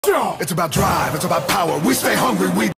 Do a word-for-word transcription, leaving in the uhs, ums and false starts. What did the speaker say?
It's about drive, it's about power. We stay hungry, we